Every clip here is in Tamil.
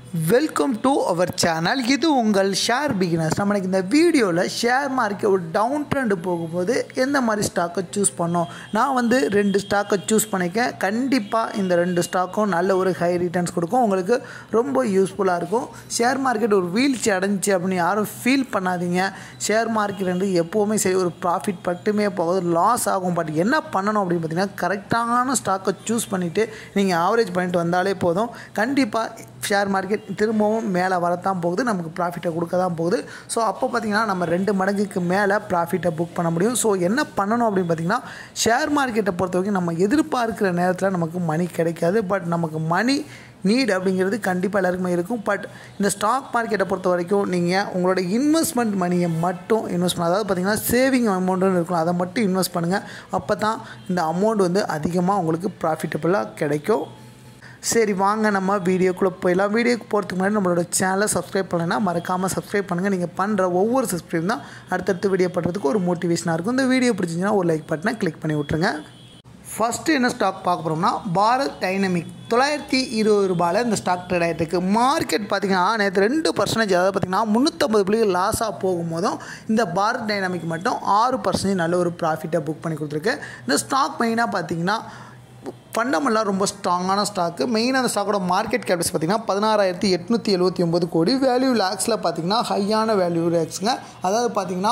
Welcome to our channel. இது உங்கள் ஷேர் பிகினர்ஸ். நம்மளுக்கு இந்த வீடியோவில் ஷேர் மார்க்கெட் ஒரு டவுன் ட்ரெண்டு போகும்போது எந்த மாதிரி ஸ்டாக்கை சூஸ் பண்ணோம். நான் ரெண்டு ஸ்டாக்கை சூஸ் பண்ணிக்கேன். கண்டிப்பாக இந்த ரெண்டு ஸ்டாக்கும் நல்ல ஒரு ஹை ரிட்டர்ன்ஸ் கொடுக்கும், உங்களுக்கு ரொம்ப யூஸ்ஃபுல்லாக இருக்கும். ஷேர் மார்க்கெட் ஒரு வீழ்ச்சி அடைஞ்சிச்சு அப்படின்னு யாரும் ஃபீல் பண்ணாதீங்க. ஷேர் மார்க்கெட் வந்து எப்போவுமே சரி ஒரு ப்ராஃபிட் மட்டுமே போகுது, லாஸ் ஆகும். பட் என்ன பண்ணணும் அப்படின்னு பார்த்தீங்கன்னா, கரெக்டான ஸ்டாக்கை சூஸ் பண்ணிவிட்டு நீங்கள் ஆவரேஜ் பண்ணிட்டு வந்தாலே போதும். கண்டிப்பாக ஷேர் மார்க்கெட் திரும்பவும் மேலே வரத்தான் போகுது, நமக்கு ப்ராஃபிட்டை கொடுக்க தான் போகுது. ஸோ அப்போ பார்த்திங்கன்னா நம்ம 2 மடங்குக்கு மேலே ப்ராஃபிட்டை புக் பண்ண முடியும். ஸோ என்ன பண்ணணும் அப்படின்னு பார்த்திங்கன்னா, ஷேர் மார்க்கெட்டை பொறுத்த வரைக்கும் நம்ம எதிர்பார்க்குற நேரத்தில் நமக்கு மணி கிடைக்காது. பட் நமக்கு மணி நீட் அப்படிங்கிறது கண்டிப்பாக எல்லாருக்குமே இருக்கும். பட் இந்த ஸ்டாக் மார்க்கெட்டை பொறுத்த வரைக்கும் நீங்கள் உங்களோட இன்வெஸ்ட்மெண்ட் மணியை மட்டும் இன்வெஸ்ட் பண்ண, அதாவது பார்த்திங்கன்னா சேவிங் அமௌண்ட்டுன்னு இருக்கும், அதை மட்டும் இன்வெஸ்ட் பண்ணுங்கள். அப்போ தான் இந்த அமௌண்ட் அதிகமாக உங்களுக்கு ப்ராஃபிட்டபுளாக கிடைக்கும். சரி, வாங்க நம்ம வீடியோக்குள்ளே போயிடலாம். வீடியோக்கு போகிறதுக்கு முன்னாடி நம்மளோட சேனலை சப்ஸ்கிரைப் பண்ணலைன்னா மறக்காமல் சப்ஸ்கிரைப் பண்ணுங்கள். நீங்கள் பண்ணுற ஒவ்வொரு சப்ஸ்கிரைப் தான் அடுத்தடுத்து வீடியோ பண்ணுறதுக்கு ஒரு மோட்டிவேஷனாக இருக்கும். இந்த வீடியோ பிடிச்சிங்கன்னா ஒரு லைக் பட்டனை கிளிக் பண்ணி விட்ருங்க. ஃபஸ்ட்டு என்ன ஸ்டாக் பார்க்க போகிறோம்னா, பாரத் டைனமிக் 920 ரூபாயில் இந்த ஸ்டாக் ட்ரேட் ஆகிட்டு இருக்குது. மார்க்கெட் பார்த்திங்கன்னா நேற்று 2%, அதாவது பார்த்திங்கன்னா 350 புள்ளிகள் லாஸாக போகும்போதும் இந்த பாரத் டைனமிக் மட்டும் 6% நல்ல ஒரு ப்ராஃபிட்டை புக் பண்ணி கொடுத்துருக்கு. இந்த ஸ்டாக் மெயினாக பார்த்திங்கன்னா ஃபண்டமெல்லாம் ரொம்ப ஸ்ட்ராங்கான ஸ்டாக்கு. மெயினாக அந்த ஸ்டாக்கோட மார்க்கெட் கேபிட்டல்ஸ் பார்த்திங்கன்னா 16,879 கோடி. வேல்யூ லேக்ஸில் பார்த்திங்கன்னா ஹையான வேல்யூ லேக்ஸுங்க, அதாவது பார்த்திங்கன்னா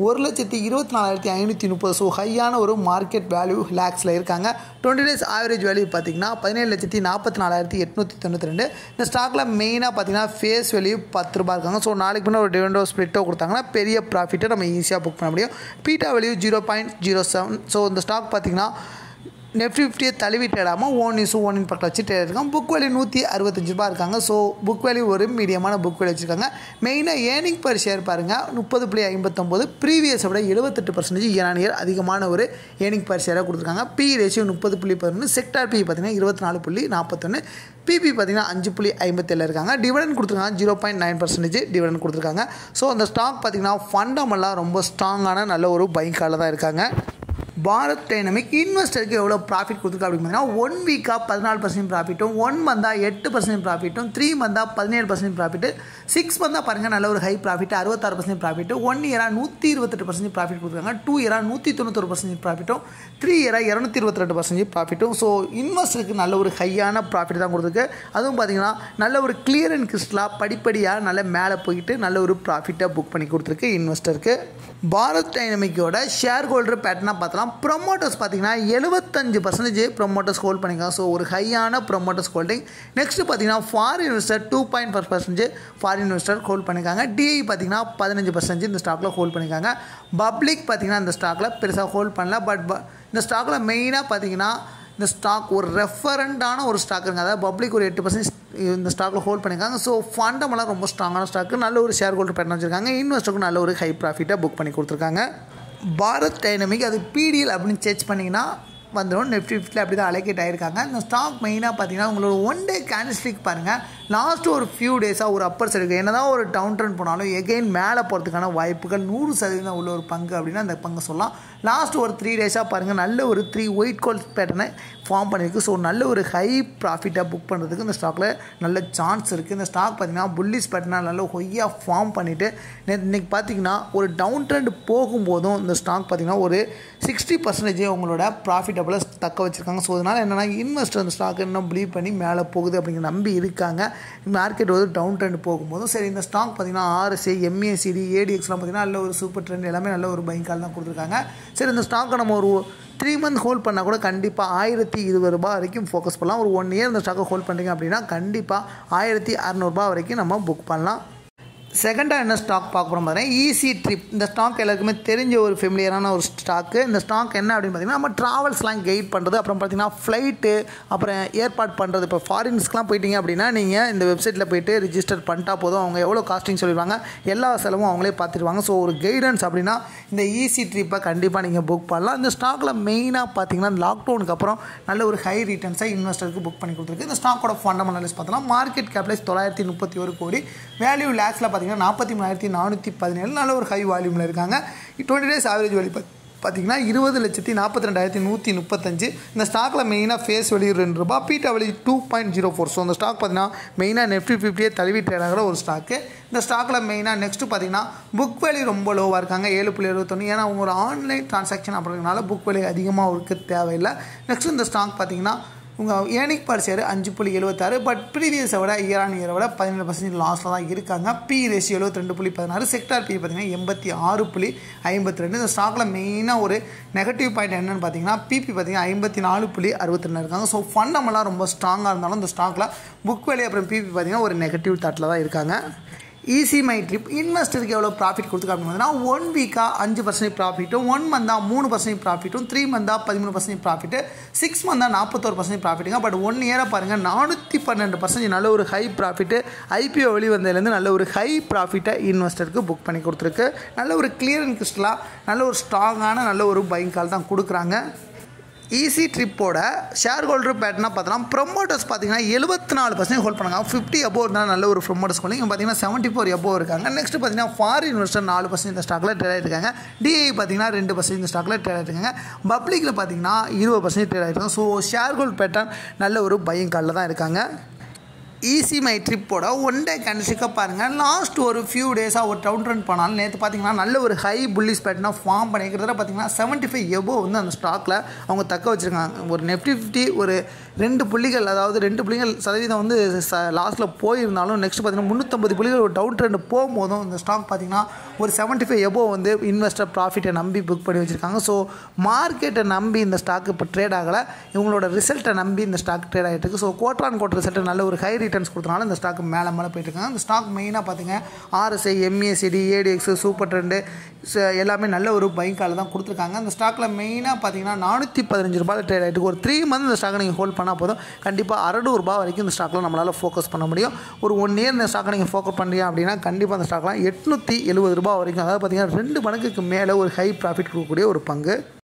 1,24,530. ஸோ ஹையான ஒரு மார்க்கெட் வேல்யூ லேக்ஸில் இருக்காங்க. 20 டேஸ் ஆவரேஜ் வேல்யூ பார்த்திங்கன்னா 17,44,892. இந்த ஸ்டாக்கில் மெயினாக பார்த்திங்கன்னா ஃபேஸ் வேல்யூ 10 ரூபா இருக்காங்க. ஸோ நாளைக்கு முன்னே ஒரு டிவிடெண்டோ ஸ்ப்ளிட்டோ கொடுத்தாங்கன்னா பெரிய ப்ராஃபிட்டை நம்ம ஈஸியாக புக் பண்ண முடியும். Beta value 0.07. ஸோ இந்த ஸ்டாக் பார்த்திங்கன்னா நெஃப்டி 50 தழுவி ட்ரேடாமல் 1:1 பக்கத்தில் வச்சு ட்ரேட் இருக்காங்க. புக் வேல்யூ 165 ரூபா இருக்காங்க. ஸோ புக் வேல்யூ ஒரு மீடியமான புக் வேல்யூ வச்சுருக்காங்க. மெயினாக ஏர்னிங் பர் ஷேர் பாருங்கள் 30.59, ப்ரீவியஸை விட 78% இயர் அதிகமான ஒரு ஏர்னிங் பர் ஷேராக கொடுத்துருக்காங்க. பி ரேஷியோ 30.11, செக்டார் பி பார்த்திங்கன்னா 24.41, பிபி பார்த்திங்கன்னா 5.57 இருக்காங்க. டிவிடெண்ட் கொடுத்துருக்காங்க 0.9% டிவிடெண்ட் கொடுத்துருக்காங்க. ஸோ அந்த ஸ்டாக் பார்த்திங்கன்னா ஃபண்டமெல்லாம் ரொம்ப ஸ்ட்ராங்கான நல்ல ஒரு பைங் காலில் தான் இருக்காங்க. பாரத் டைனமிக் இன்வெஸ்டருக்கு எவ்வளோ ப்ராஃபிட் கொடுத்துருக்கு அப்படின்னு பார்த்தீங்கன்னா, 1 வீக்காக 14% ப்ராஃபிட்டும், 1 மந்தாக 8% ப்ராஃபிட்டும், 3 மந்தாக 17% ப்ராஃபிட்டு, 6 மந்தாக பாருங்கள் நல்ல ஒரு ஹை ப்ராஃபிட் 66% ப்ராஃபிட்டு, 1 இயராக 128% ப்ராஃபிட் கொடுத்துருக்காங்க, 2 இயராக 191% ப்ராஃபிட்டும், 3 இயராக 222% ப்ராஃபிட்டும். ஸோ இன்வெஸ்டருக்கு நல்ல ஒரு ஹையான ப்ராஃபிட் தான் கொடுத்துருக்கு. அதுவும் பார்த்திங்கன்னா நல்ல ஒரு கிளியர் அண்ட் கிறிஸ்டலாக படிப்படியாக நல்ல மேலே போயிட்டு நல்ல ஒரு ப்ராஃபிட்டை புக் பண்ணி கொடுத்துருக்கு இன்வெஸ்டருக்கு. பாரத் டைனமிக்கோட ஷேர் ஹோல்டர் பேட்டர்னாக பார்த்தலாம். ப்ரொமோட்டர்ஸ் பார்த்திங்கன்னா 75% ப்ரொமோட்டர்ஸ் ஹோல்ட் பண்ணிக்கலாம். ஸோ ஒரு ஹையான ப்ரொமோட்டர்ஸ் ஹோல்டிங். நெக்ஸ்ட்டு பார்த்திங்கன்னா foreign investor 2.5% foreign investor hold பண்ணியிருக்காங்க. டிஐ பார்த்திங்கன்னா 15% இந்த ஸ்டாக்கில் ஹோல்ட் பண்ணியிருக்காங்க. பப்ளிக் பார்த்திங்கன்னா இந்த ஸ்டாக்கில் பெருசாக ஹோல்ட் பண்ணல. பட் இந்த ஸ்டாக்கில் மெயினாக பார்த்திங்கன்னா இந்த ஸ்டாக் ஒரு ரெஃபரண்டான ஒரு ஸ்டாக் இருக்குது, அதாவது பப்ளிக் ஒரு 8% இந்த ஸ்டாக்கில் ஹோல்ட் பண்ணியிருக்காங்க. ஸோ ஃபண்டமெல்லாம் ரொம்ப ஸ்ட்ராங்கான ஸ்டாக்கு, நல்ல ஒரு ஷேர் ஹோல்டர் பேட்டர்ன் வச்சுருக்காங்க. இன்வெஸ்டருக்கு நல்ல ஒரு ஹை ப்ராஃபிட்டை புக் பண்ணி கொடுத்துருக்காங்க. பாரத் டைனமிக் அது பிடிஎல் அப்படின்னு சர்ச் பண்ணிங்கன்னா வந்துடும். நெஃப்டி 50 அப்படி தான் அலோகேட் ஆகிருக்காங்க. இந்த ஸ்டாக் மெயினாக பார்த்தீங்கன்னா உங்களோட 1 டே கேண்டில்ஸ்டிக் பாருங்கள், லாஸ்ட்டு ஒரு ஃபியூ டேஸாக ஒரு அப்பர் சைடு இருக்குது. என்ன தான் ஒரு டவுன் ட்ரெண்ட் போனாலும் எகெயின் மேலே போகிறதுக்கான வாய்ப்புகள் 100% உள்ள ஒரு பங்கு அப்படின்னா அந்த பங்கு சொல்லலாம். லாஸ்ட் ஒரு 3 டேஸாக பாருங்கள் நல்ல ஒரு 3 ஒயிட் கோல் பேட்டர்னை ஃபார்ம் பண்ணியிருக்கு. ஸோ நல்ல ஒரு ஹை ப்ராஃபிட்டாக புக் பண்ணுறதுக்கு இந்த ஸ்டாக்கில் நல்ல சான்ஸ் இருக்குது. இந்த ஸ்டாக் பார்த்திங்கன்னா புல்லிஷ் பேட்டர்னாக நல்ல ஹொய்யாக ஃபார்ம் பண்ணிவிட்டு இன்றைக்கி பார்த்திங்கன்னா ஒரு டவுன் ட்ரெண்ட் போகும்போதும் இந்த ஸ்டாக் பார்த்திங்கன்னா ஒரு 60% உங்களோட ப்ராஃபிட்டபிளாக தக்க வச்சுருக்காங்க. ஸோ அதனால் என்னென்னா இன்வெஸ்டர் அந்த ஸ்டாக் இன்னும் பிலீவ் பண்ணி மேலே போகுது அப்படிங்கிற நம்பி இருக்காங்க. மார்க்கெட் வந்து டவுன் ட்ரெண்ட் போகும்போதும் சரி இந்த ஸ்டாக் பார்த்திங்கன்னா ஆர்எஸ்ஐ, எம்ஏசிடி, ஏடிஎக்ஸ்லாம் பார்த்திங்கன்னா நல்ல ஒரு சூப்பர் ட்ரெண்ட் எல்லாமே நல்ல ஒரு பைங் கால் தான் கொடுத்துருக்காங்க. சரி இந்த ஸ்டாக்கை நம்ம ஒரு 3 மந்த் ஹோல்ட் பண்ணால் கூட கண்டிப்பாக 1,020 ரூபா வரைக்கும் ஃபோக்கஸ் பண்ணலாம். ஒரு 1 இயர் இந்த ஸ்டாக்கை ஹோல்ட் பண்ணுறீங்க அப்படின்னா கண்டிப்பாக 1,600 ரூபா வரைக்கும் நம்ம புக் பண்ணலாம். செகண்டாக என்ன ஸ்டாக் பார்க்க போகிறோம் பார்த்தீங்கன்னா ஈஸி ட்ரிப். இந்த ஸ்டாக் எல்லாருக்குமே தெரிஞ்ச ஒரு ஃபெமிலியரான ஒரு ஸ்டாக்கு. இந்த ஸ்டாக் என்ன அப்படின்னு பார்த்தீங்கன்னா நம்ம ட்ராவல்ஸ்லாம் கைட் பண்ணுறது, அப்புறம் பார்த்திங்கன்னா ஃப்ளைட்டு, அப்புறம் ஏற்பாடு பண்ணுறது. இப்போ ஃபாரின்ஸ்க்குலாம் போயிட்டீங்க அப்படின்னா நீங்கள் இந்த வெப்சைட்டில் போய்ட்டு ரிஜிஸ்டர் பண்ணிட்டா போதும், அவங்க எவ்வளோ காஸ்டிங் சொல்லிடுவாங்க, எல்லா செலவும் அவங்களே பார்த்துருவாங்க. ஸோ ஒரு கைடன்ஸ் அப்படின்னா இந்த ஈஸி ட்ரிப்பை கண்டிப்பாக நீங்கள் புக் பண்ணலாம். இந்த ஸ்டாக்கில் மெயினாக பார்த்தீங்கன்னா லாக்டவுனுக்கு அப்புறம் நல்ல ஒரு ஹை ரிட்டர்ன்ஸை இன்வெஸ்டருக்கு புக் பண்ணி கொடுத்துருக்கு. இந்த ஸ்டாக்கோட ஃபண்டமெண்டல்ஸ் பார்த்தோம்னா மார்க்கெட் கேபிட்டலைஸ் 931 கோடி, வேல்யூ லேக்ஸில் 43,417 நல்ல ஒரு ஹை வால்யூமில் இருக்காங்க. 20 டேஸ் ஆவரேஜ் வேல்யூ பார்த்தீங்கன்னா 20,42,135. இந்த ஸ்டாக்கில் மெயினாக face value ₹2, beta value 2.04. So அந்த ஸ்டாக் பார்த்தீங்கன்னா மெயினாக Nifty 50 தழுவி ட்ரேட் ஆகிற ஒரு ஸ்டாக்கு. இந்த ஸ்டாக்கில் மெயினாக நெக்ஸ்ட்டு பார்த்தீங்கன்னா புக் வேல்யூ ரொம்ப லோவாக இருக்காங்க 7.71. ஏன்னா அவங்க ஒரு ஆன்லைன் ட்ரான்சாக்ஷன் அப்படிங்கிறனால புக் வேல்யூ அதிகமாக இருக்க தேவையில்லை. நெக்ஸ்ட் இந்த ஸ்டாக் பார்த்தீங்கன்னா உங்கள் ஏர்னிங் பர் ஷேர் 5.76. பட் ப்ரீவியஸை விட இயர் ஆன் இயரை விட 17% லாஸில் தான் இருக்காங்க. B ratio 72.16. செக்டார் பி பார்த்தீங்கன்னா 86.52. இந்த ஸ்டாக்கில் மெயினாக ஒரு நெகட்டிவ் பாயிண்ட் என்னென்னு பார்த்தீங்கன்னா பிபி பார்த்தீங்கன்னா 54.62 இருக்காங்க. ஸோ ஃபண்டமெல்லாம் ரொம்ப ஸ்ட்ராங்காக இருந்தாலும் இந்த ஸ்டாக்கில் புக் வேல்யூ அப்புறம் பிபி பார்த்தீங்கன்னா ஒரு நெகட்டிவ் தாட்டில் தான் இருக்காங்க. ஈஸி மை ட்ரிப் இன்வெஸ்டருக்கு எவ்வளோ ப்ராஃபிட் கொடுத்துருக்கு அப்படின்னா 1 வீக்காக 5% ப்ராஃபிட்டும், 1 மந்தாக 3% ப்ராஃபிட்டும், 3 மந்தாக 13% ப்ராஃபிட்டு, 6 மந்தாக 41% ப்ராஃபிட்டுங்க. பட் 1 இயராக பாருங்கள் 412% நல்ல ஒரு ஹை ப்ராஃபிட்டு. ஐபிஓ வெளி வந்ததுலேருந்து நல்ல ஒரு ஹை ப்ராஃபிட்டை இன்வெஸ்டருக்கு புக் பண்ணி கொடுத்துருக்கு. நல்ல ஒரு கிளியர் அண்ட் கிறிஸ்டலாக நல்ல ஒரு ஸ்ட்ராங்கான நல்ல ஒரு பையிங் கால் தான் கொடுக்குறாங்க. ஈஸி ட்ரிப்போட ஷேர் ஹோல்டர் பேட்டர்னா பார்த்தோன்னா ப்ரொமோட்டர்ஸ் பார்த்தீங்கன்னா 74% ஹோல்ட் பண்ணாங்க. 50 அபோவ் இருந்தால் நல்ல ஒரு ப்ரொமோட்டர்ஸ் ஹோல்டிங். இங்கே பார்த்தீங்கன்னா 74 அபோவ் இருக்காங்க. நெக்ஸ்ட் பார்த்தீங்கன்னா ஃபாரின் இன்வெஸ்டர் 4% இந்த ஸ்டாக்கில் ட்ரேட் ஆகிருக்காங்க. டிஐ பார்த்தீங்கன்னா 2% இந்த ஸ்டாக்கில் ட்ரேட் ஆகிருக்காங்க. பப்ளிக்கில் பார்த்தீங்கன்னா 20% ட்ரேட் ஆகிருக்காங்க. ஸோ ஷேர் ஹோல்டர் பேட்டர்ன் நல்ல ஒரு பையிங் காலில் தான் இருக்காங்க. ஈஸி மை ட்ரிப்போட 1 டே கேண்டில்ஸ்டிக்கை பாருங்கள். லாஸ்ட் ஒரு ஃபியூ டேஸாக ஒரு டவுன் ட்ரெண்ட் பண்ணாலும் நேற்று பார்த்தீங்கன்னா நல்ல ஒரு ஹை புல்லிஷ் பேட்டர்னாக ஃபார்ம் பண்ணிக்கிறதுல பார்த்தீங்கன்னா 75 எபோவ் வந்து அந்த ஸ்டாக்கில் அவங்க தக்க வச்சுருக்காங்க. ஒரு Nifty 50 ஒரு 2 புள்ளிகள், அதாவது 2 புள்ளிகள் சதவீதம் வந்து லாஸ்ட்டில் போயிருந்தாலும் நெக்ஸ்ட் பார்த்தீங்கன்னா 350 புள்ளிகள் ஒரு டவுன் ட்ரெண்ட் போகும்போதும் இந்த ஸ்டாக் பார்த்தீங்கன்னா ஒரு 75 எபோவ் வந்து இன்வெஸ்டர் ப்ராஃபிட்டை நம்பி புக் பண்ணி வச்சுருக்காங்க. ஸோ மார்க்கெட்டை நம்பி இந்த ஸ்டாக்கு இப்போ ட்ரேட் ஆகலை, இவங்களோட ரிசல்ட்டை நம்பி இந்த ஸ்டாக் ட்ரேட் ஆகிட்டு இருக்குது. So quarter on quarter result நல்ல ஒரு ஹை ரிட்டர்ன்ஸ் கொடுத்தனால இந்த ஸ்டாக் மேலே போயிட்டு இருக்காங்க. இந்த ஸ்டாக் மெயினாக பார்த்தீங்க RSI, MACD, ADX, super trend எல்லாமே நல்ல ஒரு பையிங் கால் தான் கொடுத்துருக்காங்க. இந்த ஸ்டாக்கில் மெயினாக பார்த்தீங்கன்னா ₹415 ட்ரேட் ஆகிட்டு ஒரு 3 மந்த் இந்த ஸ்டாக்கை நீங்கள் ஹோல்ட் பண்ணால் போதும் கண்டிப்பாக ₹600 வரைக்கும் இந்த ஸ்டாக்கில் நம்மளால் ஃபோக்கஸ் பண்ண முடியும். ஒரு 1 இயர் இந்த ஸ்டாக்கை நீங்கள் ஃபோக்கஸ் பண்ணுறீங்க அப்படின்னா கண்டிப்பாக அந்த ஸ்டாக்லாம் ₹870 வரைக்கும், அதாவது பார்த்தீங்கன்னா 2 மடங்குக்கு மேலே ஒரு ஹை ப்ராஃபிட் கொடுக்கக்கூடிய ஒரு பங்கு.